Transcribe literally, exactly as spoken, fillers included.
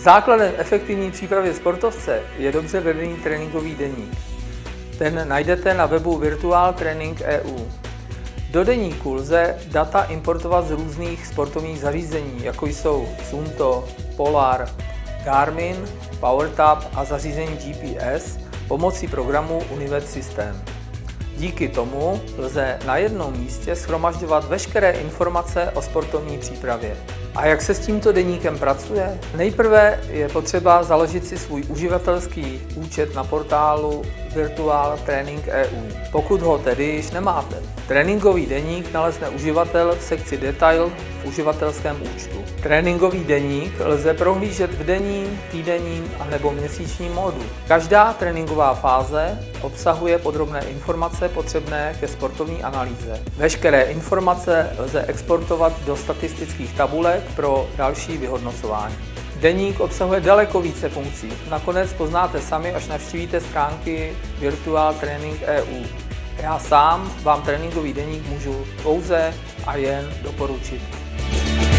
Základem efektivní přípravy sportovce je dobře vedený tréninkový deník. Ten najdete na webu Virtual Training tečka e u. Do deníku lze data importovat z různých sportovních zařízení, jako jsou Suunto, Polar, Garmin, PowerTab a zařízení G P S pomocí programu Univet System. Díky tomu lze na jednom místě shromažďovat veškeré informace o sportovní přípravě. A jak se s tímto deníkem pracuje? Nejprve je potřeba založit si svůj uživatelský účet na portálu Virtual Training tečka e u, pokud ho tedy již nemáte. Tréninkový deník nalezne uživatel v sekci Detail v uživatelském účtu. Tréninkový deník lze prohlížet v denním, týdenním a nebo měsíčním módu. Každá tréninková fáze obsahuje podrobné informace potřebné ke sportovní analýze. Veškeré informace lze exportovat do statistických tabulek pro další vyhodnocování. Deník obsahuje daleko více funkcí. Nakonec poznáte sami, až navštívíte stránky Virtual Training tečka e u. Já sám vám tréninkový deník můžu pouze a jen doporučit.